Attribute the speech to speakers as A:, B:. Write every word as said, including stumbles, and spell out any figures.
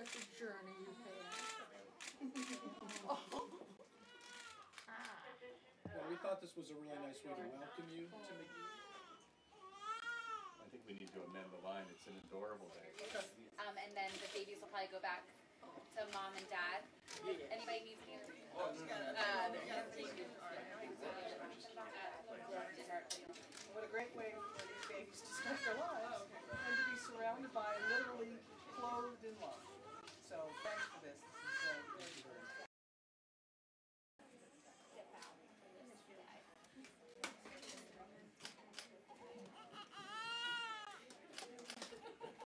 A: such a journey you've had.
B: Oh.
A: Ah.
C: Well, we thought this was a really nice way to welcome you to Magee.
D: I think we need to amend the line. It's an adorable day.
B: Um, and then the babies will probably go back to mom and dad. Anybody needs me?
E: Oh, no, no, no. Uh,